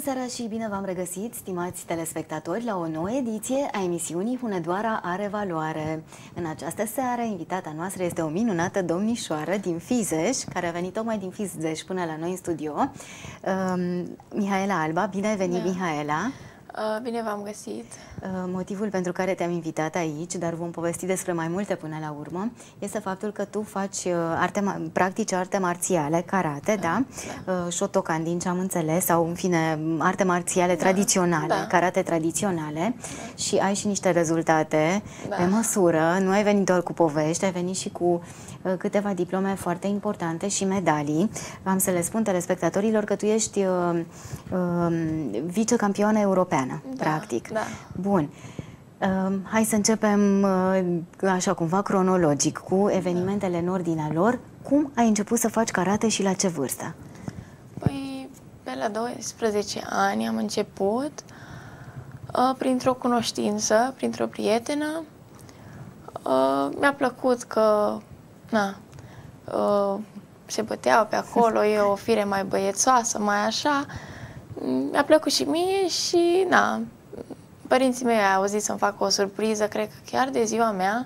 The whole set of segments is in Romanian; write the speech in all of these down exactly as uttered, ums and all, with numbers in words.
seara și bine v-am regăsit, stimați telespectatori, la o nouă ediție a emisiunii Hunedoara are valoare. În această seară, invitata noastră este o minunată domnișoară din Fizeș, care a venit tocmai din Fizeș până la noi în studio. Uh, Mihaela Alba, bine ai venit, da. Mihaela! Uh, bine v-am găsit! Uh, motivul pentru care te-am invitat aici, dar vom povesti despre mai multe până la urmă, este faptul că tu faci uh, arte, practici arte marțiale, karate, da? da? Uh, Shotokan, din ce am înțeles, sau în fine, arte marțiale da. tradiționale, da. karate tradiționale, da. și ai și niște rezultate da. pe măsură. Nu ai venit doar cu povești, ai venit și cu uh, câteva diplome foarte importante și medalii. Am să le spun telespectatorilor că tu ești uh, uh, vicecampioană europeană, da. practic. Da. Bun. Uh, hai să începem uh, așa cumva cronologic cu evenimentele în ordinea lor. Cum ai început să faci karate și la ce vârstă? Păi, pe la doisprezece ani am început uh, printr-o cunoștință, printr-o prietenă. Uh, mi-a plăcut că na, uh, se băteau pe acolo, e o fire mai băiețoasă, mai așa. Mi-a plăcut și mie și na, părinții mei au zis să-mi fac o surpriză, cred că chiar de ziua mea.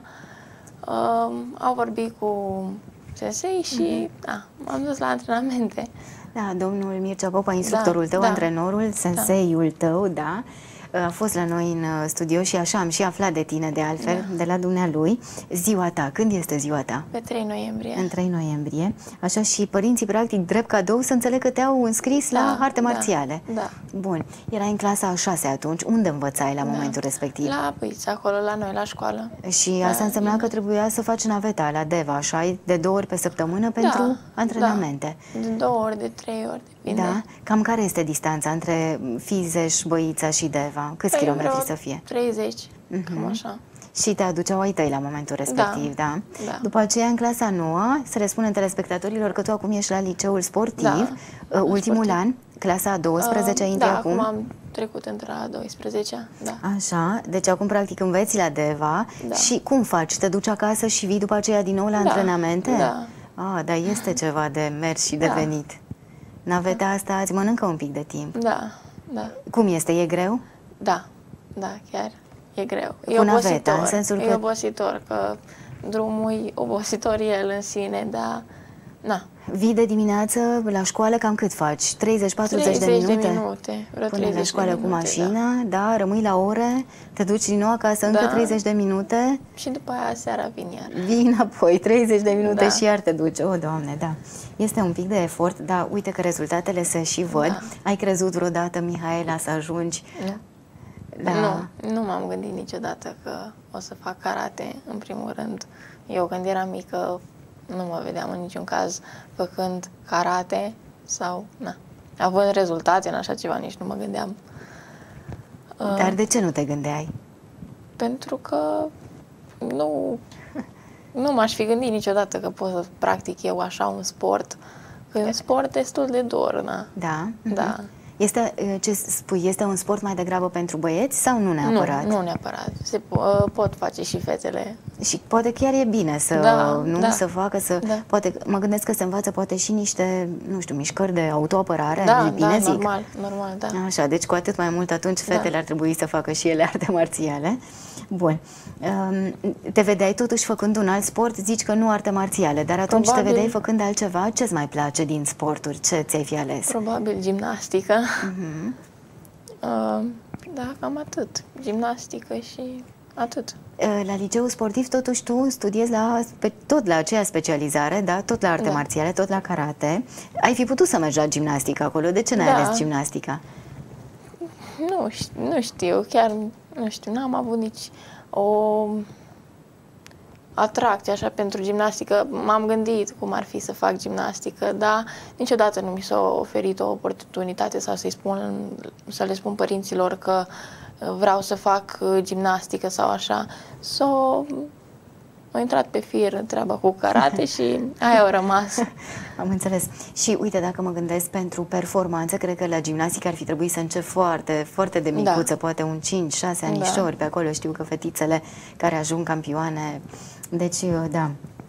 Uh, au vorbit cu sensei și mm-hmm. da, m-am dus la antrenamente. Da, domnul Mircea Popa, instructorul da, tău, da, antrenorul, senseiul da. tău, da, a fost la noi în studio și așa am și aflat de tine, de altfel, da. de la dumnealui. Ziua ta, când este ziua ta? Pe trei noiembrie. În trei noiembrie. Așa, și părinții, practic, drept cadou, să înțeleg că te-au înscris da, la arte marțiale. Da, da. Bun. Erai în clasa a șasea atunci. Unde învățai la da. momentul respectiv? La Pâiți, acolo, la noi, la școală. Și da, asta însemna că trebuia să faci naveta la Deva, așa, de două ori pe săptămână pentru da, antrenamente. Da. De două ori, de trei ori, depinde. Da? Cam care este distanța între Fizeș, Băița și Deva? Câți păi kilometri să fie? treizeci, uh-huh. cam așa. Și te aduceau ai tăi la momentul respectiv, da? da? da. După aceea, în clasa nouă, să le spunem telespectatorilor că tu acum ești la liceul sportiv, da, ultimul sportiv. an, clasa a douăsprezecea, uh, intri da, acum? Da, acum am trecut între a douăsprezecea, da. Așa, deci acum practic înveți la Deva da. și cum faci? Te duci acasă și vii după aceea din nou la da. antrenamente? Da. Ah, dar este ceva de mers și de da. venit. Naveta asta îți mănâncă un pic de timp. Da, da. Cum este? E greu? Da, da, chiar e greu. E Cu obositor, naveta, în sensul e că... obositor, că drumul e obositor el în sine, dar na. Vii de dimineață la școală, cam cât faci? treizeci patruzeci de minute? de minute, vreo Până la școală minute, cu mașina, da. da, rămâi la ore, te duci din nou acasă, încă da. treizeci de minute. Și după aia seara vin iar. Vii înapoi, treizeci de minute da. și iar te duci. O, Doamne, da. Este un pic de efort, dar uite că rezultatele se și văd. Da. Ai crezut vreodată, Mihaela, să ajungi? Nu. La... Nu, nu m-am gândit niciodată că o să fac karate, în primul rând. Eu, când eram mică, nu mă vedeam în niciun caz făcând karate sau, na, având rezultate în așa ceva, nici nu mă gândeam. Dar uh, de ce nu te gândeai? Pentru că nu, nu m-aș fi gândit niciodată că pot să practic eu așa un sport. Că e un sport destul de dur, na. Da? Da. Este, ce spui, este un sport mai degrabă pentru băieți sau nu neapărat? Nu, nu neapărat. Se po pot face și fetele. Și poate chiar e bine să, da, nu, da. să facă, să, da. poate, mă gândesc că se învață poate și niște, nu știu, mișcări de autoapărare, da, bine da, zic? normal, normal, da. Așa, deci cu atât mai mult atunci fetele da. ar trebui să facă și ele arte marțiale. Bun. Te vedeai totuși făcând un alt sport, zici că nu arte marțiale, dar atunci Probabil. te vedeai făcând altceva? Ce-ți mai place din sporturi? Ce ți-ai fi ales? Probabil gimnastică. Uh-huh. uh, da, cam atât. Gimnastică și atât. La liceul sportiv, totuși, tu studiezi la, tot la aceea specializare, da? Tot la arte da. marțiale, tot la karate. Ai fi putut să mergi la gimnastică acolo. De ce n-ai da. ales gimnastica? Nu, nu știu, chiar nu știu, n-am avut nici o atracție așa pentru gimnastică. M-am gândit cum ar fi să fac gimnastică, dar niciodată nu mi s-a oferit o oportunitate sau să-i spun, să le spun părinților că vreau să fac gimnastică sau așa. S-o a intrat pe fir treaba cu karate și aia au rămas. Am înțeles. Și uite, dacă mă gândesc pentru performanță, cred că la gimnastică ar fi trebuit să încep foarte, foarte de micuță, da. poate un cinci șase anișori, da. pe acolo știu că fetițele care ajung campioane. Deci, da.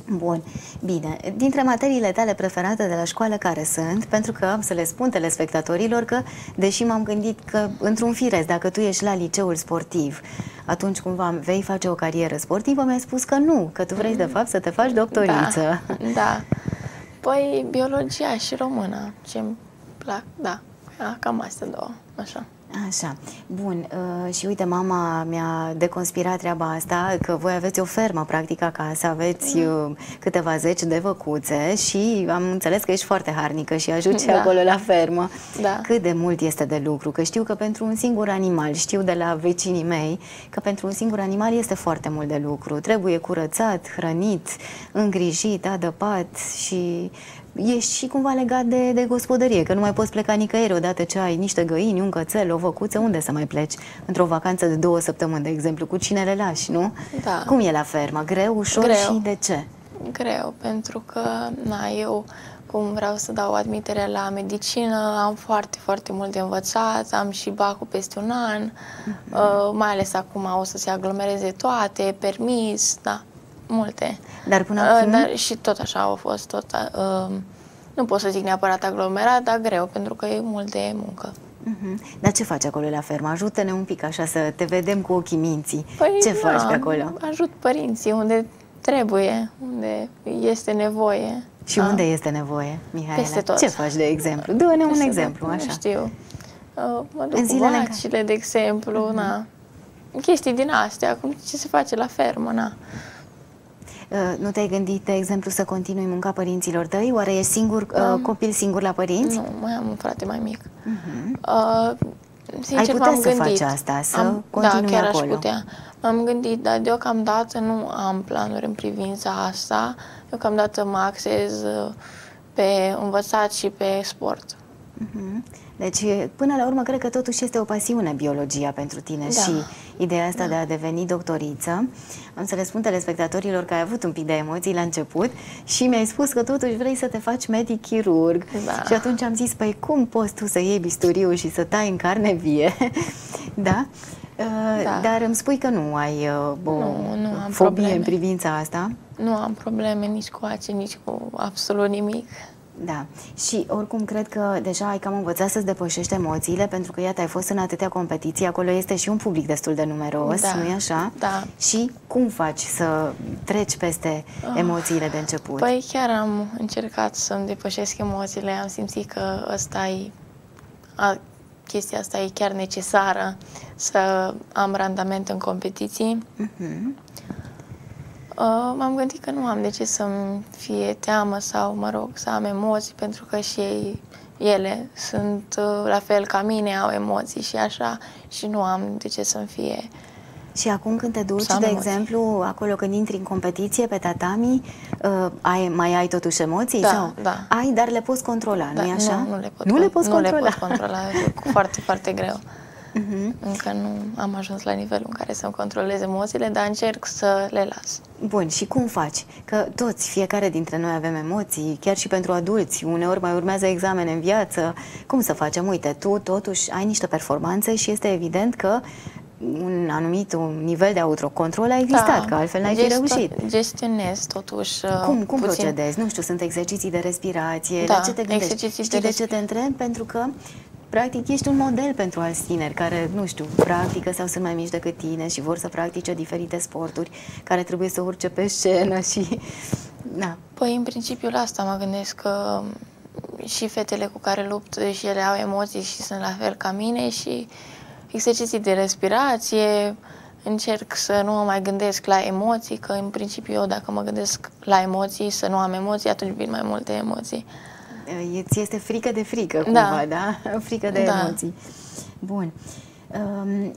Bun, bine. Dintre materiile tale preferate de la școală care sunt? Pentru că am să le spun telespectatorilor că, deși m-am gândit că, într-un firesc, dacă tu ești la liceul sportiv, atunci cumva vei face o carieră sportivă, mi-ai spus că nu, că tu vrei de fapt să te faci doctoriță. Da, da. Păi biologia și româna, ce-mi plac, da, cam astea două, așa. Așa, bun, uh, și uite, mama mi-a deconspirat treaba asta, că voi aveți o fermă, practic, acasă, aveți uh, câteva zeci de văcuțe și am înțeles că ești foarte harnică și ajuți da. acolo la fermă. Da. Cât de mult este de lucru? Că știu că pentru un singur animal, știu de la vecinii mei, că pentru un singur animal este foarte mult de lucru. Trebuie curățat, hrănit, îngrijit, adăpat și... ești și cumva legat de, de gospodărie, că nu mai poți pleca nicăieri odată ce ai niște găini, un cățel, o văcuță, unde să mai pleci? Într-o vacanță de două săptămâni, de exemplu, cu cine le lași, nu? Da. Cum e la fermă? Greu, ușor Greu. Și de ce? Greu, pentru că, na, eu, cum vreau să dau admitere la medicină, am foarte, foarte mult de învățat, am și bacul peste un an, uh-huh. uh, mai ales acum o să se aglomereze toate, permis, da. Multe. Dar până acum? Uh, dar și tot așa au fost, tot, uh, nu pot să zic neapărat aglomerat, dar greu, pentru că e mult de muncă. Uh-huh. Dar ce faci acolo la fermă? Ajută-ne un pic așa să te vedem cu ochii minții. Păi, ce na, faci pe acolo? Ajut părinții unde trebuie, unde este nevoie. Și A. unde este nevoie, Mihaela? Peste tot. Ce faci, de exemplu? Dă-ne un exemplu, tot, așa. Nu știu. Uh, mă duc în cu vacile, de exemplu, uh-huh. na. Chestii din astea, cum ce se face la fermă, na. Uh, nu te-ai gândit, de exemplu, să continui munca părinților tăi? Oare ești singur, uh, um, copil singur la părinți? Nu, mai am un frate mai mic. Uh-huh. Uh, sincer, Ai putea să gândit. faci asta, să am, continui da, chiar acolo. aș putea. M-am gândit, dar deocamdată nu am planuri în privința asta. Deocamdată mă axez pe învățat și pe sport. Uh-huh. Deci, până la urmă, cred că totuși este o pasiune biologia pentru tine da. și ideea asta da. de a deveni doctoriță. Am să le spun telespectatorilor că ai avut un pic de emoții la început și mi-ai spus că totuși vrei să te faci medic chirurg. Da. Și atunci am zis, păi cum poți tu să iei bisturiu și să tai în carne vie? Da? Da. Dar îmi spui că nu ai uh, o nu, nu am fobie probleme. în privința asta? Nu am probleme nici cu ace, nici cu absolut nimic. Da. Și oricum cred că deja ai cam învățat să-ți depășești emoțiile, pentru că iată, ai fost în atâtea competiții, acolo este și un public destul de numeros, da. nu-i așa? Da. Și cum faci să treci peste oh. emoțiile de început? Păi chiar am încercat să-mi depășesc emoțiile, am simțit că ăsta e, a, chestia asta e chiar necesară, să am randament în competiții. Uh-huh. Uh, m-am gândit că nu am de ce să-mi fie teamă sau, mă rog, să am emoții, pentru că și ei, ele sunt uh, la fel ca mine, au emoții și așa, și nu am de ce să-mi fie. Și acum când te duci, de emoții. exemplu, acolo când intri în competiție pe tatami, uh, ai, mai ai totuși emoții? Da, sau? da. Ai, dar le poți controla, da, nu-i așa? Nu, nu le pot, nu le poți nu controla? le pot controla, e foarte, foarte greu. Uh-huh. Încă nu am ajuns la nivelul în care să-mi controlez emoțiile, dar încerc să le las. Bun, și cum faci? Că toți, fiecare dintre noi avem emoții, chiar și pentru adulți, uneori mai urmează examene în viață. Cum să facem? Uite, tu totuși ai niște performanțe și este evident că un anumit un nivel de autocontrol a existat, da, că altfel n-ai fi reușit. Gestionez totuși. Cum, cum puțin. procedezi? Nu știu, sunt exerciții de respirație, da, la ce te gândești? Știi de, de ce te întreb? Pentru că practic ești un model pentru alți tineri care, nu știu, practică sau sunt mai mici decât tine și vor să practice diferite sporturi, care trebuie să urce pe scenă și... Na. Păi, în principiu, la asta mă gândesc, că și fetele cu care lupt și ele au emoții și sunt la fel ca mine și exerciții de respirație, încerc să nu mă mai gândesc la emoții, că în principiu eu dacă mă gândesc la emoții, să nu am emoții, atunci vin mai multe emoții. Ți este frică de frică, cumva, da? da? Frică de da. emoții. Bun. Um,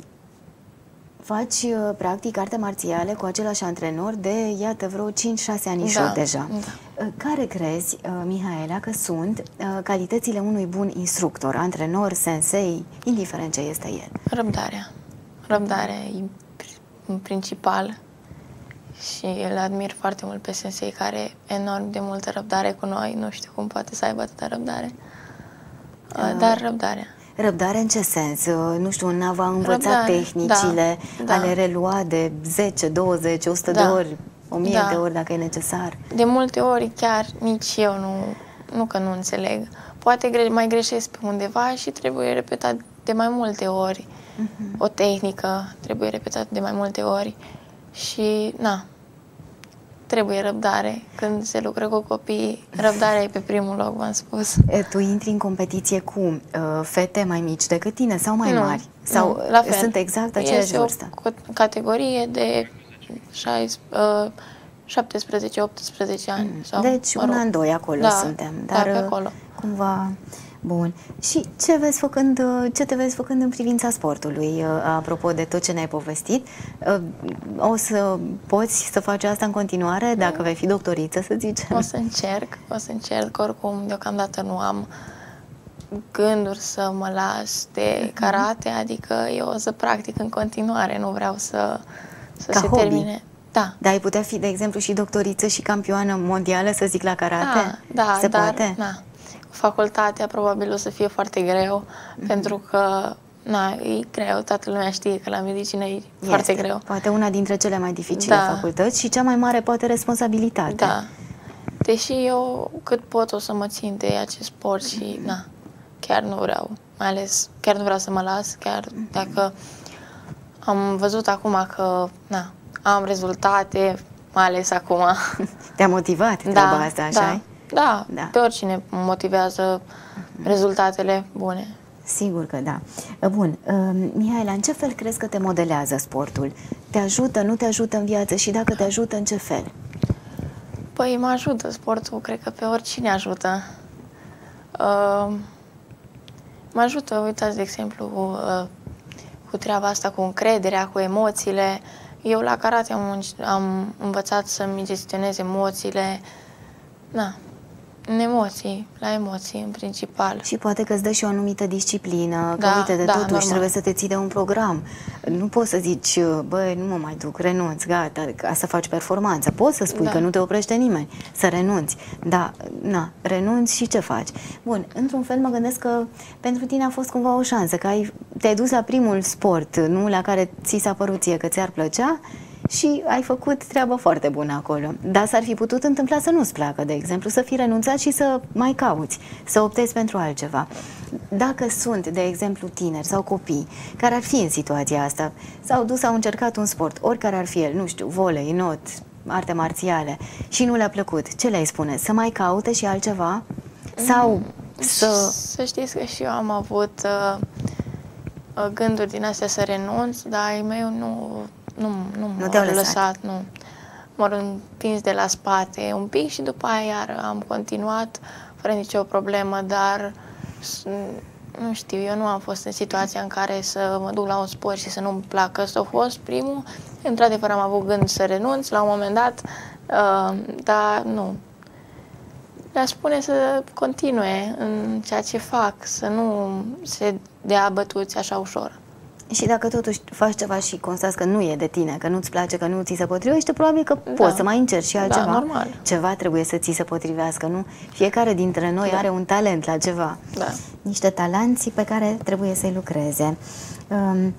faci, practic, arte marțiale cu același antrenor de, iată, vreo cinci șase anișori da. deja. Da. Care crezi, Mihaela, că sunt calitățile unui bun instructor, antrenor, sensei, indiferent ce este el? Răbdarea. Răbdarea e în principal. Și îl admir foarte mult pe sensei care enorm de multă răbdare cu noi. Nu știu cum poate să aibă atâta răbdare. Uh, dar răbdarea. Răbdare în ce sens? Nu știu, în a v-a învăța răbdare, tehnicile, da, a le da. relua de zece, douăzeci, o sută da. de ori, o mie Da. de ori dacă e necesar. De multe ori chiar nici eu nu, nu că nu înțeleg. Poate gre- mai greșesc pe undeva și trebuie repetat de mai multe ori. Mhm. O tehnică trebuie repetată de mai multe ori și, na, trebuie răbdare. Când se lucră cu copii, răbdarea e pe primul loc, v-am spus. E, Tu intri în competiție cu uh, fete mai mici decât tine sau mai Nu, mari? Sau nu, la fel. sunt exact aceeași Este vârstă? o co- categorie de șaptesprezece optsprezece ani. Sau, Deci mă un rog. an, doi acolo Da, suntem. da, Dar pe uh, acolo. cumva... Bun. Și ce vezi făcând, uh, ce te vezi făcând în privința sportului? Uh, Apropo de tot ce ne-ai povestit, uh, o să poți să faci asta în continuare dacă vei fi doctoriță, să zicem? O să încerc, o să încerc, oricum deocamdată nu am gânduri să mă las de karate, adică eu o să practic în continuare, nu vreau să, să Ca se hobby? termine. Da, Dar ai putea fi, de exemplu, și doctoriță și campioană mondială, să zic, la karate? da, da, Se dar poate? na, facultatea probabil o să fie foarte greu, Mhm. pentru că na, e greu, toată lumea știe că la medicină e foarte Este. greu. Poate una dintre cele mai dificile Da. facultăți și cea mai mare, poate, responsabilitate. Da. Deși eu cât pot o să mă țin de acest sport și na, chiar nu vreau, mai ales chiar nu vreau să mă las, chiar dacă am văzut acum că na, am rezultate, mai ales acum. Te-a motivat treaba asta, așa da, da, Da. pe oricine motivează rezultatele bune. Sigur că da. Bun, uh, Mihaela, în ce fel crezi că te modelează sportul? Te ajută, nu te ajută în viață și dacă te ajută, în ce fel? Păi mă ajută sportul, cred că pe oricine ajută. Uh, mă ajută, uitați, de exemplu, uh, cu treaba asta, cu încrederea, cu emoțiile. Eu la karate am, înc- am învățat să-mi gestionez emoțiile. Na, în emoții, la emoții în principal. Și poate că îți dă și o anumită disciplină, că Da, uite, de da, totuși normal. trebuie să te ții de un program. Nu poți să zici, băi, nu mă mai duc, renunț, gata, ca să faci performanță. Poți să spui Da. că nu te oprește nimeni, să renunți. Da, na, renunți și ce faci? Bun, într-un fel mă gândesc că pentru tine a fost cumva o șansă, că ai, te-ai dus la primul sport, nu la care ți s-a părut ție că ți-ar plăcea, și ai făcut treaba foarte bună acolo. Dar s-ar fi putut întâmpla să nu-ți placă, de exemplu, să fii renunțat și să mai cauți, să optezi pentru altceva. Dacă sunt, de exemplu, tineri sau copii care ar fi în situația asta, s-au dus, au încercat un sport, oricare ar fi el, nu știu, volei, not, arte marțiale, și nu le-a plăcut, ce le-ai spune? Să mai caute și altceva? Sau să... Să știți că și eu am avut uh, uh, gânduri din astea să renunț, dar ai mei nu, nu, nu, Nu m-au te-au lăsat. lăsat, nu. M-au împins de la spate un pic și după aia iar am continuat fără nicio problemă, dar s- nu știu, eu nu am fost în situația în care să mă duc la un sport și să nu-mi placă. Ăsta a fost primul. Într-adevăr am avut gând să renunț la un moment dat, uh, dar nu. Le-aș spune să continue în ceea ce fac, să nu se dea bătuți așa ușor. Și dacă totuși faci ceva și constați că nu e de tine, că nu-ți place, că nu ți se potrivește, probabil că poți să mai încerci și altceva. Da, normal. Ceva trebuie să ți se potrivească, nu? Fiecare dintre noi Da. are un talent la ceva. Da. Niște talenți pe care trebuie să-i lucreze. Um,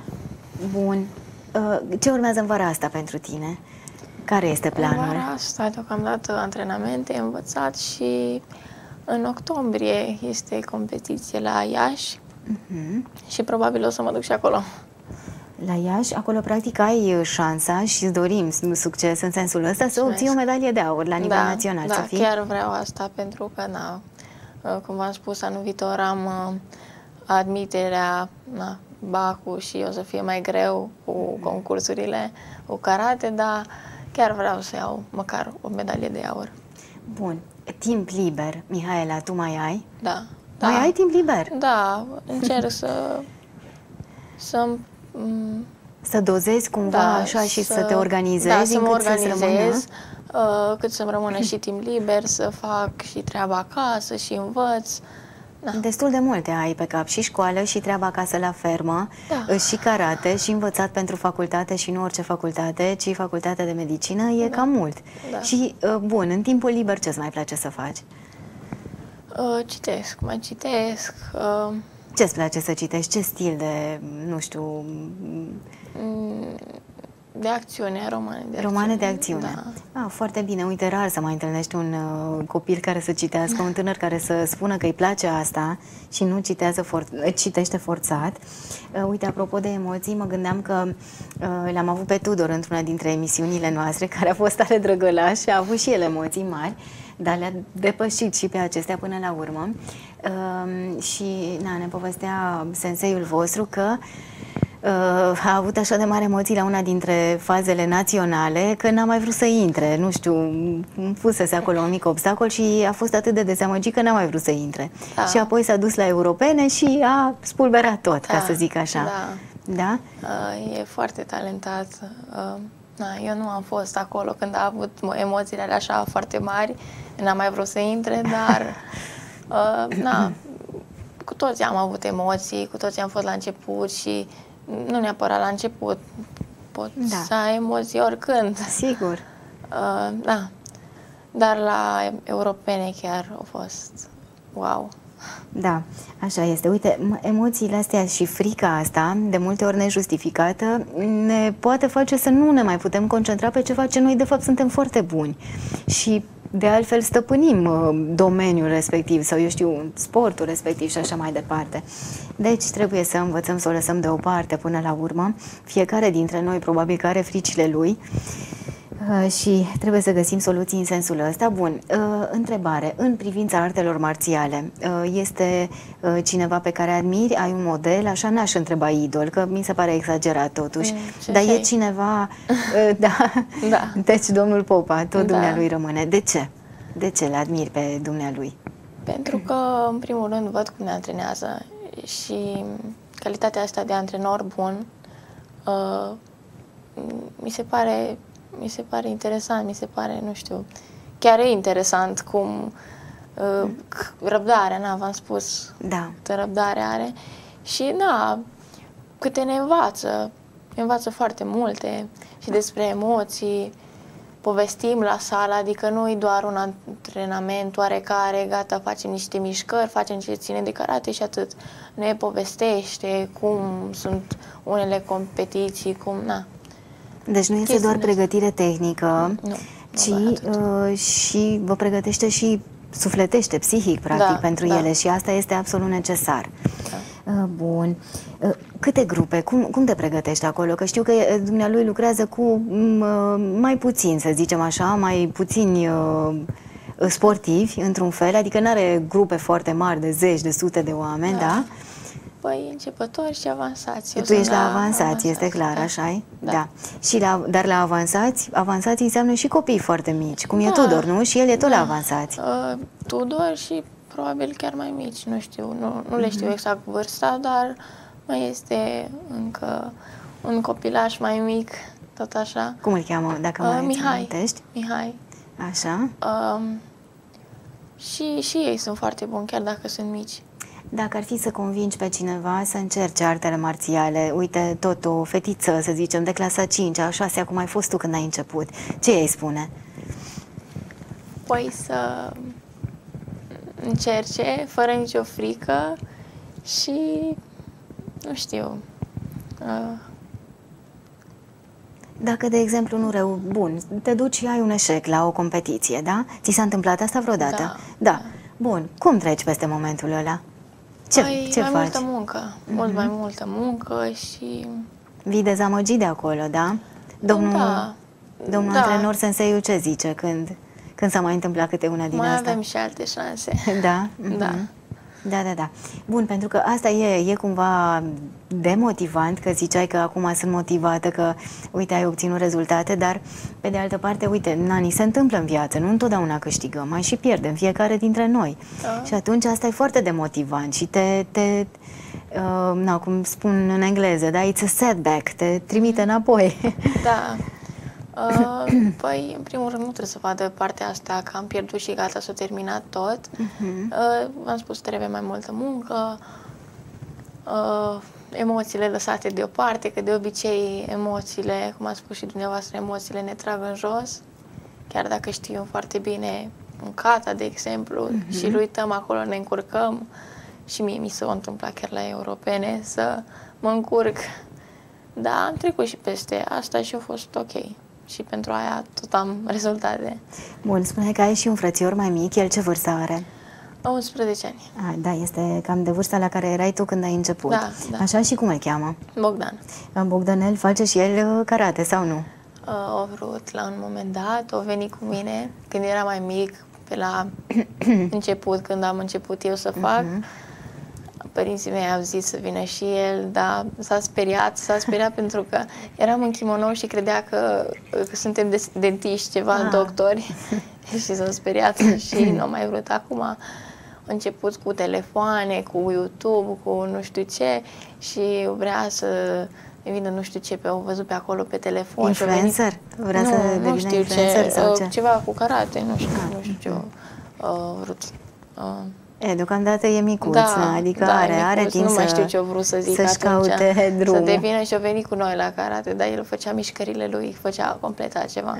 bun. Uh, ce urmează în vara asta pentru tine? Care este În planul? vara asta, deocamdată, antrenamente, învățat și în octombrie este competiție la Iași Mhm. și probabil o să mă duc și acolo. La Iași, acolo practic ai uh, șansa și îți dorim succes în sensul ăsta să Mulțumesc. obții o medalie de aur la nivel da, național. da, să fii? chiar vreau asta pentru că, na, cum v-am spus, anul viitor am uh, admiterea na, Bacu și o să fie mai greu cu concursurile cu karate, dar chiar vreau să iau măcar o medalie de aur. Bun. Timp liber, Mihaela, tu mai ai? Da. Mai da. ai timp liber? Da, încerc să să Să dozezi cumva da, așa și să, să te organizezi da, să mă încât să-ți organizez, uh, cât să-mi rămână și timp liber, să fac și treaba acasă și învăț. Da. Destul de multe ai pe cap, și școală, și treaba acasă la fermă, Da. și karate, și învățat pentru facultate, și nu orice facultate, ci facultatea de medicină, e Da. cam mult. Da. Și, uh, bun, în timpul liber ce-ți mai place să faci? Uh, citesc, mai citesc. Uh, Ce-ți place să citești? Ce stil de, nu știu... mm, De acțiune, romane de acțiune. Romane de acțiune. Da. Ah, foarte bine. Uite, rar să mai întâlnești un uh, copil care să citească, un tânăr care să spună că îi place asta și nu citează for citește forțat. Uh, uite, apropo de emoții, mă gândeam că uh, l-am avut pe Tudor într-una dintre emisiunile noastre, care a fost tare drăgălaș și a avut și el emoții mari, dar le-a depășit și pe acestea până la urmă. Uh, și na, ne povestea senseiul vostru că Uh, a avut așa de mari emoții la una dintre fazele naționale că n-a mai vrut să intre, nu știu, fusese acolo un mic obstacol și a fost atât de dezamăgit că n-a mai vrut să intre. Da. Și apoi s-a dus la europene și a spulberat tot, da, ca să zic așa. Da? Da? Uh, e foarte talentat. Uh, na, eu nu am fost acolo când a avut emoțiile alea așa foarte mari, n-a mai vrut să intre, dar uh, na, cu toți am avut emoții, cu toți am fost la început și nu neapărat la început, pot da. să ai emoții oricând. Sigur. Uh, da. Dar la europene chiar au fost wow. Da, așa este. Uite, emoțiile astea și frica asta, de multe ori nejustificată, ne poate face să nu ne mai putem concentra pe ceva ce noi de fapt suntem foarte buni. Și de altfel stăpânim uh, domeniul respectiv sau, eu știu, sportul respectiv și așa mai departe. Deci trebuie să învățăm să o lăsăm deoparte până la urmă. Fiecare dintre noi probabil că are fricile lui uh, și trebuie să găsim soluții în sensul ăsta. Bun, uh, întrebare. În privința artelor marțiale, uh, este uh, cineva pe care admiri? Ai un model? Așa n-aș întreba idol, că mi se pare exagerat totuși. Mm, Dar e cineva... Uh, da. Da. Deci domnul Popa, tot da. dumnealui rămâne. De ce? De ce le admiri pe dumnealui? Pentru că, în primul rând, văd cum ne antrenează și calitatea asta de antrenor bun uh, mi se pare mi se pare interesant, mi se pare, nu știu, chiar e interesant cum uh, răbdarea, na, v-am spus, da. răbdare are și, da, câte ne învață, ne învață foarte multe și despre emoții, povestim la sală, adică nu e doar un antrenament oarecare, gata, facem niște mișcări, facem ce ține de karate și atât. Ne povestește cum sunt unele competiții, cum, na. Deci nu este doar pregătire tehnică, nu, ci nu uh, și vă pregătește și sufletește, psihic, practic, da, pentru da. ele și asta este absolut necesar. Da. Uh, bun. Uh, câte grupe? Cum, cum te pregătești acolo? Că știu că dumnealui lucrează cu uh, mai puțin, să zicem așa, mai puțini uh, sportivi, într-un fel, adică nu are grupe foarte mari de zeci, de sute de oameni, da? da? Păi, începători și avansați. Eu tu ești la, la avansați, avansați, este clar, da. Așa-i? Da. da. Și la, dar la avansați, avansați înseamnă și copii foarte mici, cum da. e Tudor, nu? Și el e tot da. la avansați. Uh, Tudor și probabil chiar mai mici, nu știu, nu, nu le știu exact vârsta, dar mai este încă un copilaș mai mic, tot așa. Cum îl cheamă, dacă uh, mai Mihai. amintești? Mihai. Așa. Uh, și, și ei sunt foarte buni, chiar dacă sunt mici. Dacă ar fi să convingi pe cineva să încerce artele marțiale, uite, tot o fetiță, să zicem, de clasa a cincea, a șasea, cum ai fost tu când ai început, ce ei spune? Păi să încerce, fără nicio frică și, nu știu... Uh... Dacă, de exemplu, nu reu... Bun, te duci și ai un eșec la o competiție, da? Ți s-a întâmplat asta vreodată? Da. Da. Bun, cum treci peste momentul ăla? Ce, păi, ce mai faci? multă muncă, mm-hmm. mult mai multă muncă și... Vii dezamăgit de acolo, da? Domnul, da. domnul da. antrenor senseiu ce zice când, când s-a mai întâmplat câte una din mai asta? Mai avem și alte șanse. Da? Da. Mm-hmm. Da, da, da. Bun, pentru că asta e, e cumva demotivant, că ziceai că acum sunt motivată, că, uite, ai obținut rezultate, dar, pe de altă parte, uite, nani, se întâmplă în viață, nu întotdeauna câștigăm, mai și pierdem fiecare dintre noi. Da. Și atunci asta e foarte demotivant și te, te uh, na, cum spun în engleză, da, it's a setback, te trimite înapoi. Da. Uh, păi, în primul rând, nu trebuie să vadă partea asta că am pierdut și gata, s-a terminat tot. Uh-huh. uh, V-am spus, trebuie mai multă muncă, uh, emoțiile lăsate deoparte, că de obicei emoțiile, cum a spus și dumneavoastră, emoțiile ne trag în jos, chiar dacă știm foarte bine un kata, de exemplu, uh-huh. și îl uităm acolo, ne încurcăm și mie mi s-a întâmplat chiar la europene să mă încurc Da, am trecut și peste asta și a fost ok. Și pentru aia tot am rezultate. Bun, spune că ai și un frățior mai mic, el ce vârstă are? unsprezece ani. A, da, este cam de vârsta la care erai tu când ai început. Da, da. Așa, și cum îl cheamă? Bogdan. Bogdanel face și el karate sau nu? A vrut la un moment dat, a venit cu mine când era mai mic, pe la început, când am început eu să fac. Uh-huh. Părinții mei au zis să vină și el, dar s-a speriat, s-a speriat pentru că eram în kimono și credea că, că suntem dentiști, ceva, ah. doctori, și s-a speriat și nu a mai vrut. Acum a început cu telefoane, cu YouTube, cu nu știu ce, și vrea să vină nu știu ce, pe au văzut pe acolo pe telefon. Influencer? Vrea nu, să nu știu influencer ce, sau ce? Ceva cu karate, nu știu, ah. nu știu ce a vrut. Uh, E, deocamdată e micuț, da, adică da, are, micuț, are timp nu să, mai știu ce-o vrut să zic să-și caute drumul. Să devină și-o venit cu noi la karate, dar el făcea mișcările lui, făcea complet altceva.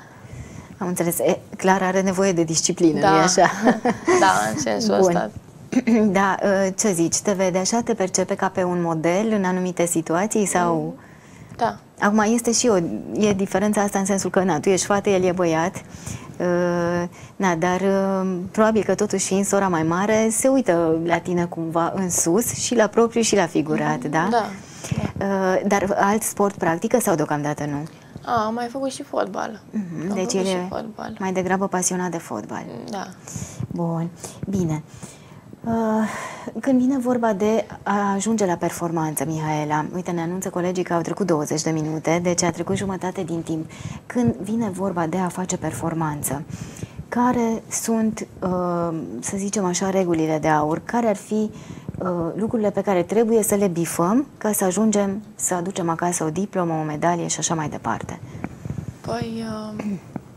Am înțeles. E, clar are nevoie de disciplină, da, nu-i așa? Da, în sensul Bun. ăsta. Da, ce zici? Te vede așa? Te percepe ca pe un model în anumite situații sau... Da. Acum este și o, e diferența asta în sensul că, na, tu ești fată, el e băiat, uh, na, dar uh, probabil că totuși fiind sora mai mare, se uită la tine cumva în sus și la propriu și la figurat, mm-hmm. da? Da. Uh, dar alt sport practică sau deocamdată nu? A, am mai făcut și fotbal. Mm-hmm. Deci el e fotbal. mai degrabă pasionat de fotbal. Da. Bun, bine. Uh, când vine vorba de a ajunge la performanță, Mihaela, uite, ne anunță colegii că au trecut douăzeci de minute, deci a trecut jumătate din timp. Când vine vorba de a face performanță, care sunt, uh, să zicem așa, regulile de aur? Care ar fi uh, lucrurile pe care trebuie să le bifăm ca să ajungem să aducem acasă o diplomă, o medalie și așa mai departe? Păi, uh,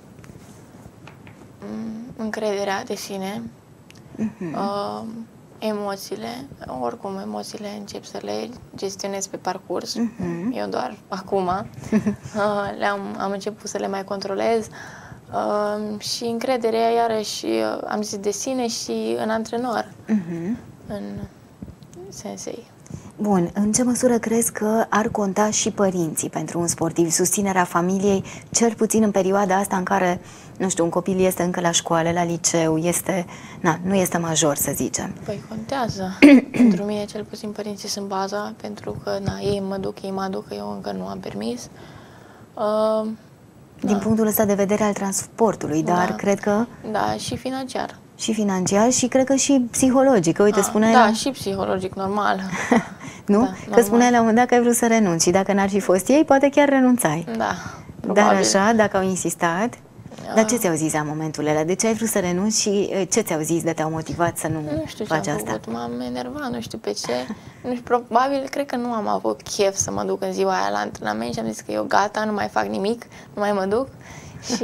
încrederea de sine, Uh-huh. Uh, emoțiile, oricum emoțiile încep să le gestionez pe parcurs. Uh-huh. Eu doar acum uh, le-am am început să le mai controlez uh, și încrederea iarăși uh, am zis de sine și în antrenor, uh-huh. în sensei. Bun, în ce măsură crezi că ar conta și părinții pentru un sportiv, susținerea familiei, cel puțin în perioada asta în care, nu știu, un copil este încă la școală, la liceu, este, na, nu este major, să zicem? Păi contează. Pentru mine, cel puțin, părinții sunt baza, pentru că, na, ei mă duc, ei mă aduc, eu încă nu am permis. Uh, Din da. punctul ăsta de vedere al transportului, dar da. cred că... Da, și financiar. Și financiar și cred că și psihologic. Uite, A, spuneai da, la... și psihologic, normal. Nu? Da, că normal. spuneai la un moment dat că ai vrut să renunți și dacă n-ar fi fost ei, poate chiar renunțai. Da, probabil. Dar așa, dacă au insistat... A... Dar ce ți-au zis la momentul ăla? De ce ai vrut să renunți și ce ți-au zis de te-au motivat să nu, nu știu faci ce am asta? făcut, m-am enervat, nu știu pe ce. Nu știu, probabil, cred că nu am avut chef să mă duc în ziua aia la antrenament și am zis că eu gata, nu mai fac nimic, nu mai mă duc. Și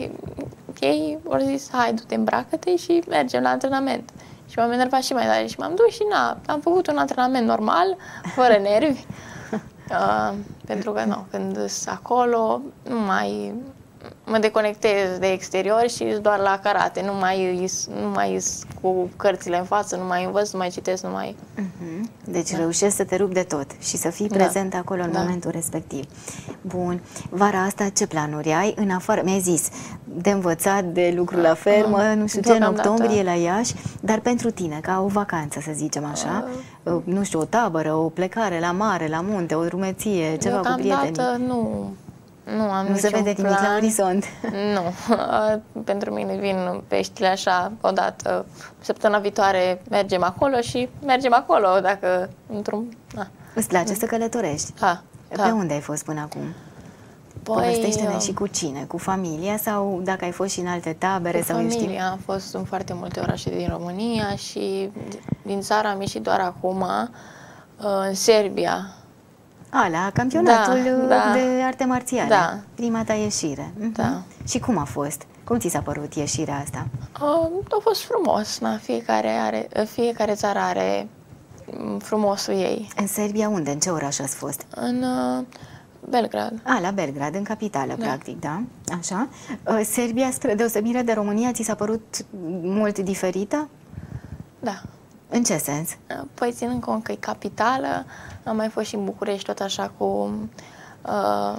ei au zis, hai, du-te, îmbracă-te și mergem la antrenament. Și m-am enervat și mai tare și m-am dus și na, am făcut un antrenament normal, fără nervi. Uh, pentru că, nu, când sunt acolo, nu mai mă deconectez de exterior și doar la karate. Nu mai is, nu mai is cu cărțile în față, nu mai învăț, nu mai citesc, nu mai... Uh-huh. Deci da. reușești să te rupi de tot și să fii da. prezent acolo în da. momentul respectiv. Bun. Vara asta ce planuri ai? În afară, mi-ai zis, de învățat, de lucru la fermă, uh, nu știu ce, în octombrie la Iași, dar pentru tine, ca o vacanță, să zicem așa, uh, nu știu, o tabără, o plecare la mare, la munte, o drumeție, ceva cu prietenii. nu... Nu am Nu se vede plan. nimic la orizont. Nu. Pentru mine vin peștile așa odată. Săptămâna viitoare mergem acolo și mergem acolo dacă într-un... Ah. Îți place să călătorești? Da. Pe da. unde ai fost până acum? Păi, povestește-ne și cu cine? Cu familia sau dacă ai fost și în alte tabere? Cu sau familia. Am fost în foarte multe orașe din România și din țara am ieșit doar acum în Serbia. A, la campionatul da, da. de arte marțiale. Da. Prima ta ieșire. Da. Și cum a fost? Cum ți s-a părut ieșirea asta? Uh, a fost frumos. Na, fiecare, are, fiecare țară are frumosul ei. În Serbia unde? În ce oraș ați fost? În uh, Belgrad. A, la Belgrad, în capitală, da. practic, da? Așa. Uh, Serbia, spre deosebire de România, ți s-a părut mult diferită? Da. În ce sens? Păi ținând cont că e capitală, am mai fost și în București tot așa cu, uh,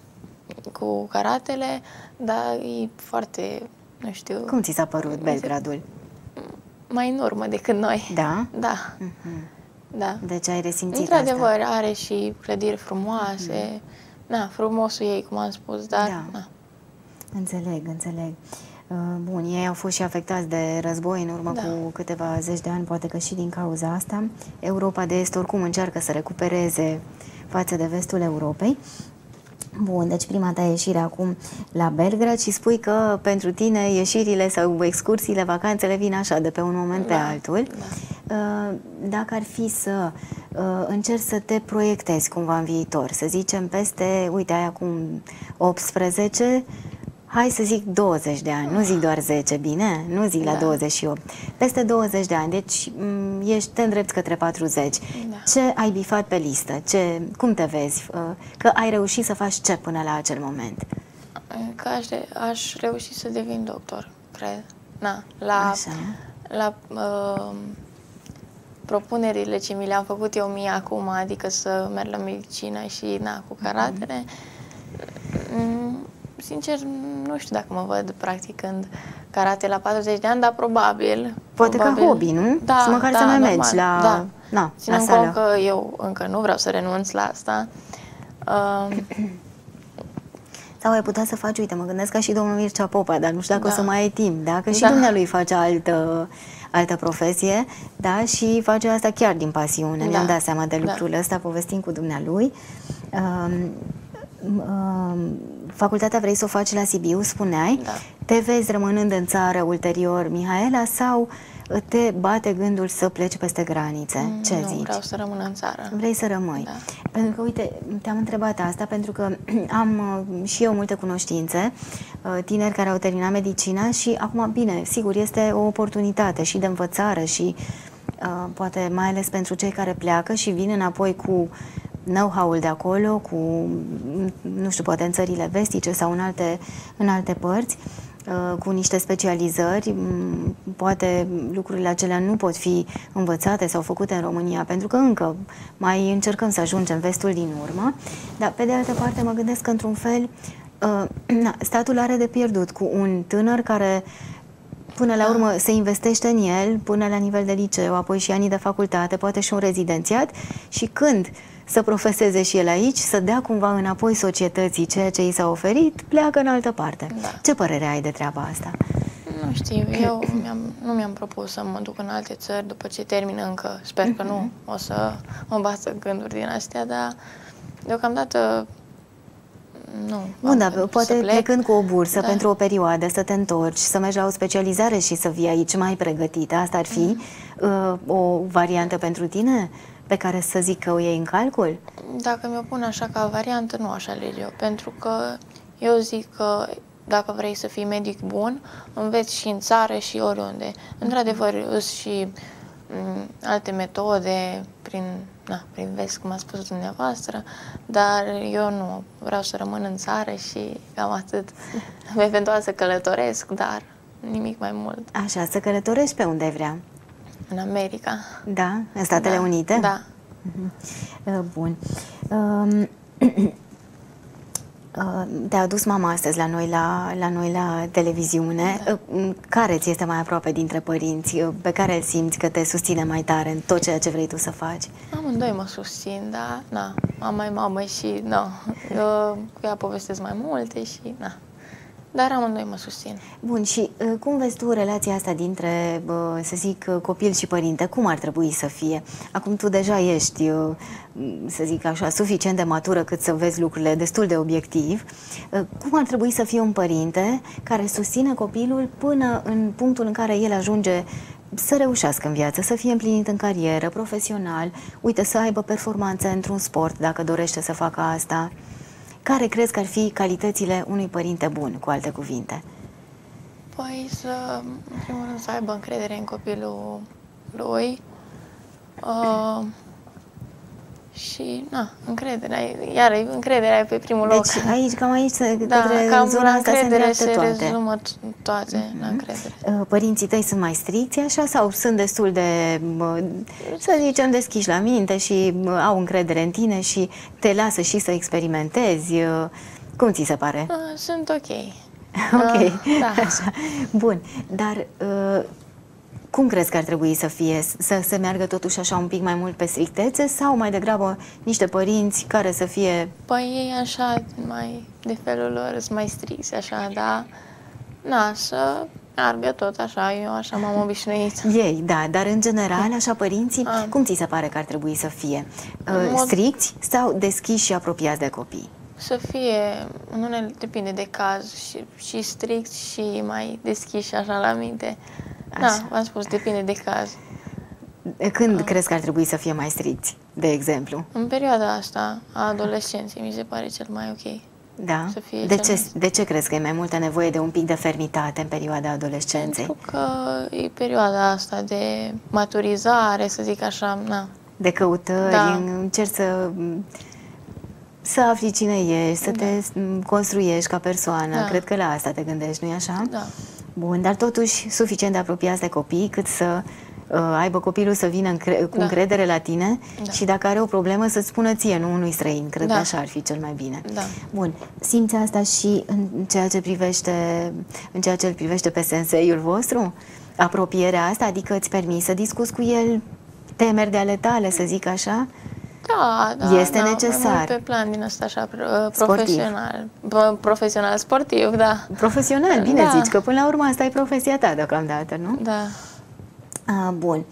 cu karatele, dar e foarte, nu știu... Cum ți s-a părut Belgradul? Mai în urmă decât noi. Da? Da. Uh-huh. Da. Deci ai resimțit Într-adevăr, asta. are și clădiri frumoase. Uh-huh. Na, frumosul ei, cum am spus, dar... Da. Na. Înțeleg, înțeleg. Bun, ei au fost și afectați de război în urmă da. cu câteva zeci de ani, poate că și din cauza asta. Europa de Est oricum încearcă să recupereze față de vestul Europei. Bun, deci prima ta ieșire acum la Belgrad și spui că pentru tine ieșirile sau excursiile, vacanțele vin așa de pe un moment da. pe altul. Da. Dacă ar fi să încerci să te proiectezi cumva în viitor, să zicem peste, uite, ai acum optsprezece, hai să zic douăzeci de ani, nu zic doar zece, bine? Nu zic la da. douăzeci și opt. Peste douăzeci de ani, deci ești, te îndrepți către patruzeci. Da. Ce ai bifat pe listă? Ce, cum te vezi? Că ai reușit să faci ce până la acel moment? Că aș, aș reuși să devin doctor, cred. Na, la Așa. la uh, propunerile ce mi le-am făcut eu mie acum, adică să merg la medicină și na, cu karatele, mm. sincer, nu știu dacă mă văd practicând karate la patruzeci de ani, dar probabil. Poate probabil, ca hobby, nu? Da, să măcar da, să mai normal, mergi la, da. na, ținând la sală. cont că eu încă nu vreau să renunț la asta. Uh, Sau ai putea să faci, uite, mă gândesc ca și domnul Mircea Popa, dar nu știu dacă da. o să mai ai timp, da? Că și da. dumnealui face altă, altă profesie, da? Și face asta chiar din pasiune. Da. Ne-am dat seama de lucrul da. ăsta, povestim cu dumnealui. Um, um, facultatea vrei să o faci la Sibiu, spuneai. Da. Te vezi rămânând în țară ulterior, Mihaela, sau te bate gândul să pleci peste granițe? Ce nu, zici? vreau să rămân în țară. Vrei să rămâi? Da. Pentru că, uite, te-am întrebat asta pentru că am uh, și eu multe cunoștințe, uh, tineri care au terminat medicina și acum, bine, sigur, este o oportunitate și de învățare și uh, poate mai ales pentru cei care pleacă și vin înapoi cu know-how-ul de acolo, cu, nu știu, poate în țările vestice sau în alte, în alte părți, cu niște specializări, poate lucrurile acelea nu pot fi învățate sau făcute în România, pentru că încă mai încercăm să ajungem vestul din urmă, dar pe de altă parte mă gândesc că într-un fel statul are de pierdut cu un tânăr care până la urmă se investește în el, până la nivel de liceu, apoi și anii de facultate, poate și un rezidențiat, și când să profeseze și el aici, să dea cumva înapoi societății ceea ce i s-a oferit, pleacă în altă parte. Da. Ce părere ai de treaba asta? Nu știu, eu mi-am, nu mi-am propus să mă duc în alte țări după ce termin încă. Sper că nu o să mă bată gânduri din astea, dar deocamdată nu. Bun, dar poate plecând cu o bursă da. pentru o perioadă, să te întorci, să mergi la o specializare și să vii aici mai pregătită, asta ar fi mm. uh, o variantă pentru tine? Pe care să zic că o iei în calcul? Dacă mi-o pun așa ca variantă, nu aș alege eu, pentru că eu zic că dacă vrei să fii medic bun, înveți și în țară și oriunde. Într-adevăr, îs și m, alte metode prin, na, prin vest, cum a spus dumneavoastră, dar eu nu, vreau să rămân în țară și cam atât. Eventual să călătoresc, dar nimic mai mult. Așa, să călătorești pe unde ai vrea? În America. Da? În Statele da. Unite? Da. Uh-huh. Bun. Uh, te-a adus mama astăzi la noi la, la, noi la televiziune. Da. Care ți este mai aproape dintre părinți? Pe care îl simți că te susține mai tare în tot ceea ce vrei tu să faci? Amândoi mă susțin, dar na, am mai mamă și na, eu cu ea povestesc mai multe și na. Dar amândoi mă susțin. Bun, și uh, cum vezi tu relația asta dintre, uh, să zic, copil și părinte? Cum ar trebui să fie? Acum tu deja ești, uh, să zic așa, suficient de matură cât să vezi lucrurile destul de obiectiv. Uh, cum ar trebui să fie un părinte care susține copilul până în punctul în care el ajunge să reușească în viață, să fie împlinit în carieră, profesional, uite, să aibă performanțe într-un sport, dacă dorește să facă asta? Care crezi că ar fi calitățile unui părinte bun, cu alte cuvinte? Păi să, în primul rând, să aibă încredere în copilul lui uh, Și, na, încrederea, iar încrederea e pe primul deci, loc. Deci aici, cam aici, da, către cam zona asta se îndreaptă se toate. rezumă toate, mm-hmm. la încredere. Părinții tăi sunt mai stricți așa sau sunt destul de, să zicem, deschiși la minte și au încredere în tine și te lasă și să experimentezi? Cum ți se pare? Sunt ok. Ok, uh, da. Așa. Bun, dar uh, cum crezi că ar trebui să fie? Să se meargă totuși așa un pic mai mult pe strictețe sau mai degrabă niște părinți care să fie... Păi ei așa, mai de felul lor, sunt mai stricți așa, da? Na, să meargă tot așa, eu așa m-am obișnuit. Ei, da, dar în general, așa părinții, A. cum ți se pare că ar trebui să fie? Uh, mod... stricți sau deschiși și apropiați de copii? Să fie, în unele depinde de caz, și, și strict și mai deschiși așa la minte. Da, v-am spus, depinde de caz. Când Ah. crezi că ar trebui să fie mai stricți, de exemplu? În perioada asta, a adolescenței, mi se pare cel mai ok. Da? Să fie De cel ce, mai... de ce crezi că e mai multă nevoie de un pic de fermitate în perioada adolescenței? Pentru că e perioada asta de maturizare, să zic așa, na. De căutări, Da. încerci să... să afli cine ești, să Da. te construiești ca persoană. Da. Cred că la asta te gândești, nu-i așa? Da. Bun, dar totuși suficient de apropiați de copii cât să uh, aibă copilul să vină încre cu Da. încredere la tine Da. și dacă are o problemă să-ți spună ție, nu unui străin. Cred Da. că așa ar fi cel mai bine. Da. Bun, simți asta și în ceea ce privește, în ceea ce îl privește pe senseiul vostru? Apropierea asta, adică îți permiți să discuți cu el temeri de ale tale, să zic așa? Da, da, Este da, necesar. Mai mult pe plan din ăsta așa Sportiv. profesional. Bă, profesional, sportiv, da. Profesional, bine Da. zici, că până la urmă asta e profesia ta deocamdată, nu? Da. Ah, bun.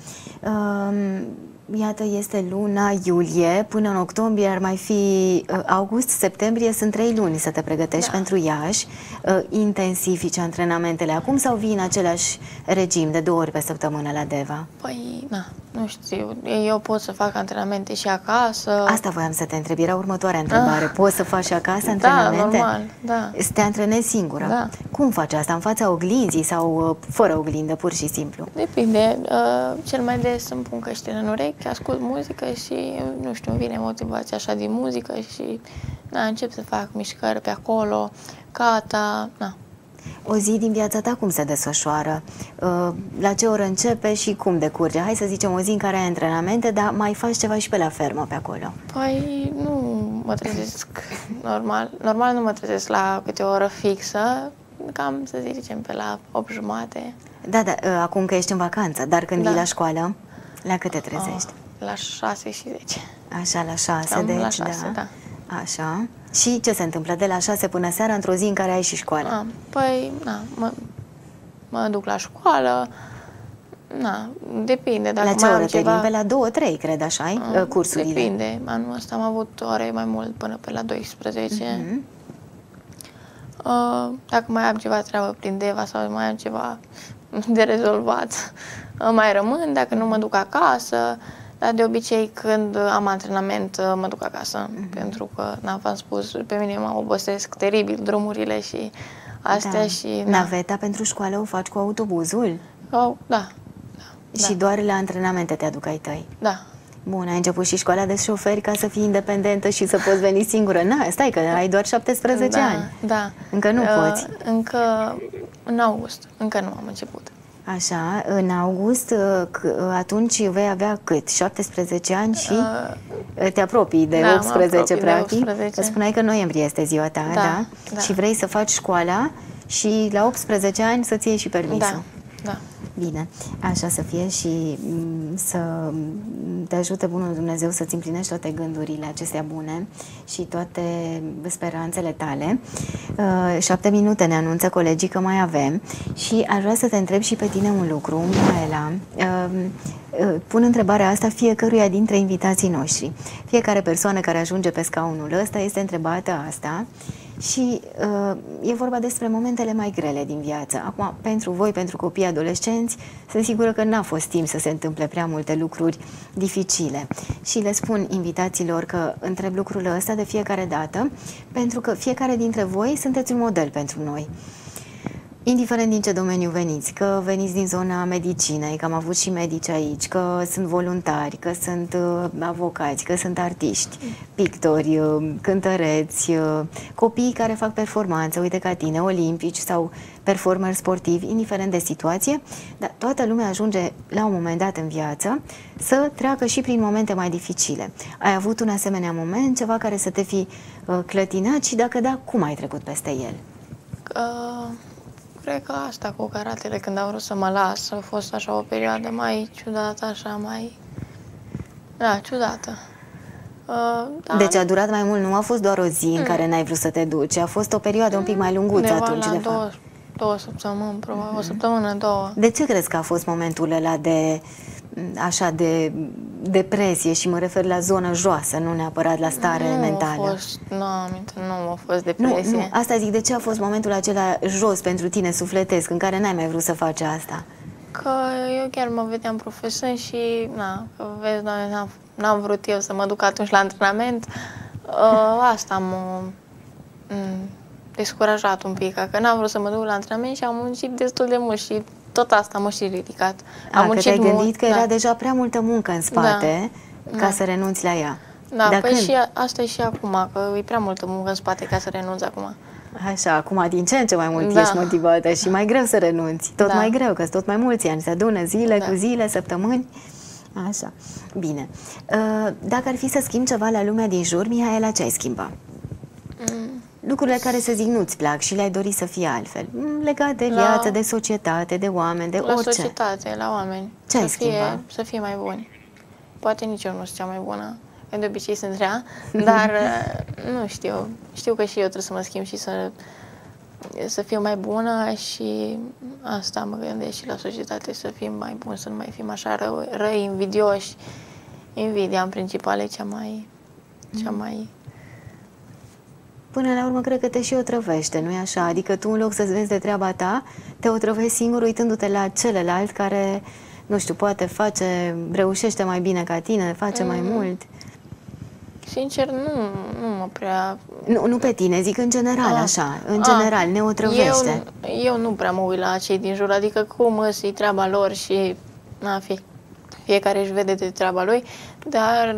Um, iată, este luna iulie, până în octombrie ar mai fi uh, august, septembrie, sunt trei luni să te pregătești Da. pentru Iași. Uh, intensifici antrenamentele acum sau vii în același regim de două ori pe săptămână la Deva? Păi, na, nu știu, eu pot să fac antrenamente și acasă. Asta voiam să te întreb, era următoarea întrebare. Ah. Poți să faci și acasă Da, antrenamente? normal, da. Să te antrenezi singură? Da. Cum faci asta? În fața oglinzii sau uh, fără oglindă, pur și simplu? Depinde. Uh, cel mai des îmi pun căștile în urechi, ascult muzică și, nu știu, îmi vine motivația așa din muzică și na, încep să fac mișcări pe acolo, cata, na. O zi din viața ta cum se desfășoară? Uh, La ce oră începe și cum decurge? Hai să zicem o zi în care ai antrenamente, dar mai faci ceva și pe la fermă pe acolo. Păi nu mă trezesc normal. Normal nu mă trezesc la câte o oră fixă, cam să zicem pe la opt jumate. Da, da, uh, acum că ești în vacanță, dar când Da. vii la școală, la câte trezești? Ah, la șase și zece. Așa, la șase, Cam deci, la șase, da. da. Așa. Și ce se întâmplă de la șase până seara într-o zi în care ai și școală? Ah, păi, na, mă, mă duc la școală, na, depinde. Dacă La ce mai am oră te ceva... vin? Pe la două, trei, cred, așa ai? Ah, Cursurile. Depinde. Anul ăsta am avut ore mai mult până pe la douăsprezece. Mhm. Uh, dacă mai am ceva treabă prin Deva sau mai am ceva de rezolvat, uh, mai rămân. Dacă nu, mă duc acasă. Dar de obicei, când am antrenament, uh, mă duc acasă. Mhm. Pentru că, n-am v-am spus, pe mine mă obosesc teribil drumurile și astea Da. și... na. Naveta pentru școală o faci cu autobuzul? Oh, da, da, Și doar la antrenamente te aduc ai tăi? da. Bun, ai început și școala de șoferi ca să fii independentă și să poți veni singură. Na, stai că ai doar șaptesprezece da, ani. Da. Încă nu Uh, poți. Încă în august. Încă nu am început. Așa, în august, uh, c- atunci vei avea cât? șaptesprezece ani și Uh, te apropii de da, mă optsprezece, apropii de practic. optsprezece. Îți spuneai că noiembrie este ziua ta, da? Da, da. Și vrei să faci școala și la optsprezece ani să-ți iei și permisul. da, da. Bine, așa să fie și m, să te ajute Bunul Dumnezeu să-ți împlinești toate gândurile acestea bune și toate speranțele tale. Uh, șapte minute ne anunță colegii că mai avem și aș vrea să te întreb și pe tine un lucru, Mihaela. Uh, uh, pun întrebarea asta fiecăruia dintre invitații noștri. Fiecare persoană care ajunge pe scaunul ăsta este întrebată asta. Și uh, e vorba despre momentele mai grele din viață. Acum, pentru voi, pentru copii adolescenți, sunt sigură că n-a fost timp să se întâmple prea multe lucruri dificile. Și le spun invitaților că întreb lucrul ăsta de fiecare dată, pentru că fiecare dintre voi sunteți un model pentru noi. Indiferent din ce domeniu veniți, că veniți din zona medicinei, că am avut și medici aici, că sunt voluntari, că sunt uh, avocați, că sunt artiști, pictori, uh, cântăreți, uh, copii care fac performanță, uite ca tine, olimpici sau performeri sportivi, indiferent de situație, dar toată lumea ajunge la un moment dat în viață să treacă și prin momente mai dificile. Ai avut un asemenea moment, ceva care să te fi uh, clătinat și dacă da, cum ai trecut peste el? Uh... Cred că asta cu karatele, când au vrut să mă las, a fost așa o perioadă mai ciudată, așa mai... Da, ciudată. Uh, da. Deci a durat mai mult, nu a fost doar o zi mm. în care n-ai vrut să te duci, a fost o perioadă un pic mai lunguță atunci, de două, fapt. două săptămâni, probabil, mm. o săptămână, două. De ce crezi că a fost momentul ăla de, așa, de depresie și mă refer la zonă joasă, nu neapărat la stare nu mentală? A fost, nu, nu a fost depresie. Nu, nu, asta zic, de ce a fost momentul acela jos pentru tine, sufletesc, în care n-ai mai vrut să faci asta? Că eu chiar mă vedeam profesor și, na, că vezi, doamne, n-am vrut eu să mă duc atunci la antrenament. Uh, asta m-a descurajat un pic, că n-am vrut să mă duc la antrenament și am muncit destul de mult și tot asta m-a și ridicat. A, am că te-ai gândit mult, că era da. deja prea multă muncă în spate da. ca da. să renunți la ea. Da, Dar păi când? și asta e și acum, că e prea multă muncă în spate ca să renunț acum. Așa, acum din ce în ce mai mult Da. ești motivată și mai greu să renunți. Tot Da. mai greu, că sunt tot mai mulți ani. Se adună zile Da. cu zile, săptămâni. Așa. Bine. Dacă ar fi să schimbi ceva la lumea din jur, Mihaela, ce ai schimba? Mm. Lucrurile care, să zic, nu-ți plac și le-ai dori să fie altfel. Legat de La- viață, de societate, de oameni, de La orice. societate, la oameni. Ce ai să fie, schimba? să fie mai buni. Poate nici eu nu sunt cea mai bună, că de obicei sunt rea, dar nu știu. Știu că și eu trebuie să mă schimb și să, să fiu mai bună și asta mă gândesc și la societate, să fim mai buni, să nu mai fim așa rău, răi, invidioși. Invidia, în principal, e cea mai... Cea mai... Până la urmă, cred că te și otrăvește, nu-i așa? Adică tu, în loc să-ți vezi de treaba ta, te otrăvești singur uitându-te la celălalt care, nu știu, poate face, reușește mai bine ca tine, face mm. mai mult. Sincer, nu, nu mă prea... Nu, nu pe tine, zic în general, A, așa, în a, general, ne otrăvește. Eu, eu nu prea mă uit la cei din jur, adică cum îți treaba lor și na, fie, fiecare își vede de treaba lui, dar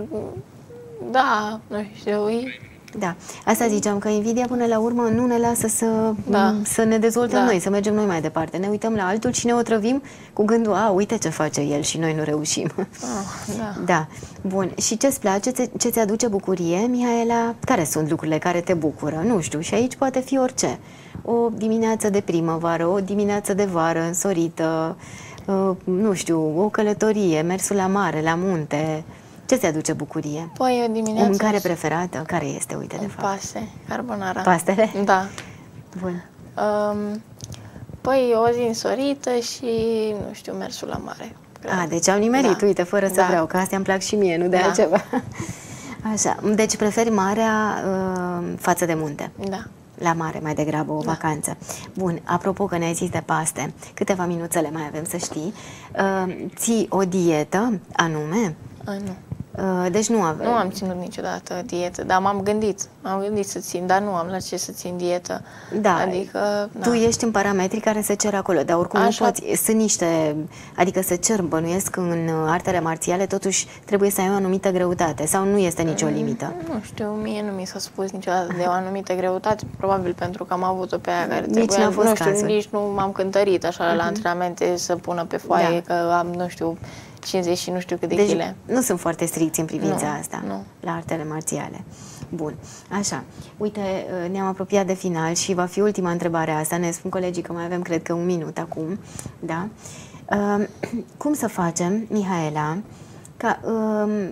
da, nu știu, e... Da, asta ziceam, că invidia până la urmă nu ne lasă să, Da. să ne dezvoltăm Da. noi, să mergem noi mai departe. Ne uităm la altul și ne otrăvim cu gândul, a, uite ce face el și noi nu reușim. Ah, da. Da, bun. Și ce-ți place, ce ți aduce bucurie, Mihaela? Care sunt lucrurile care te bucură? Nu știu, și aici poate fi orice. O dimineață de primăvară, o dimineață de vară însorită, nu știu, o călătorie, mersul la mare, la munte. Ce ți aduce bucurie? Păi o dimineață... O mâncare preferată? Care este, uite, de fapt? Paste, carbonara. Pastele? Da. Bun. Um, păi o zi însorită și, nu știu, mersul la mare. Cred. A, deci au nimerit, Da. uite, fără să Da. vreau, că astea îmi plac și mie, nu de Da. altceva. Așa, deci preferi marea uh, față de munte. Da. La mare, mai degrabă, o Da. vacanță. Bun, apropo că ne-ai zis de paste, câteva minuțele mai avem, să știi. Uh, ții o dietă anume? A, nu. Uh, deci nu avem. Nu am ținut niciodată dietă, dar m-am gândit. M-am gândit să țin, dar nu am la ce să țin dietă. Da, Adică, tu da. ești în parametrii care se cer acolo, dar oricum Așa. nu poți, sunt niște, adică se cer, bănuiesc, în artele marțiale, totuși trebuie să ai o anumită greutate, sau nu este nicio limită? Nu știu, mie nu mi s-a spus niciodată de o anumită greutate, probabil pentru că am avut-o pe aia care Nici trebuia, n-a fost nu știu, cazul. nici nu m-am cântărit așa la antrenamente să pună pe foaie Da. că am, nu știu, cincizeci și nu știu câte Deci chile. nu sunt foarte stricți în privința Nu, asta, nu. la artele marțiale. Bun, așa, uite, ne-am apropiat de final și va fi ultima întrebare asta, ne spun colegii că mai avem, cred că, un minut acum, da? Uh, cum să facem, Mihaela, ca uh,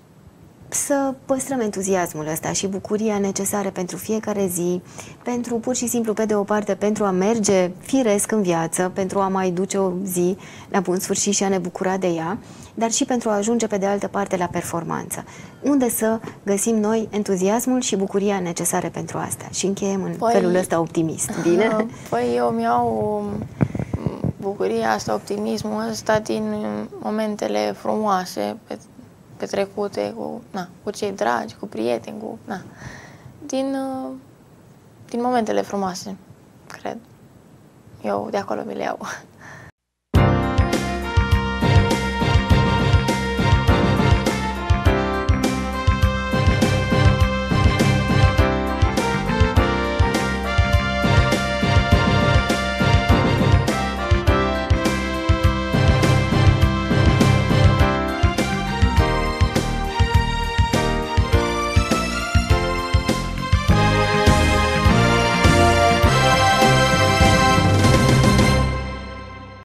să păstrăm entuziasmul ăsta și bucuria necesară pentru fiecare zi, pentru, pur și simplu, pe de o parte, pentru a merge firesc în viață, pentru a mai duce o zi la bun sfârșit și a ne bucura de ea, dar și pentru a ajunge, pe de altă parte, la performanță. Unde să găsim noi entuziasmul și bucuria necesare pentru asta? Și încheiem în Păi- felul ăsta optimist, bine? Păi eu mi-au bucuria asta, optimismul ăsta din momentele frumoase, pe, petrecute cu, na, cu cei dragi, cu prieteni, cu, na, din, uh, din momentele frumoase, cred. eu de acolo mi le iau.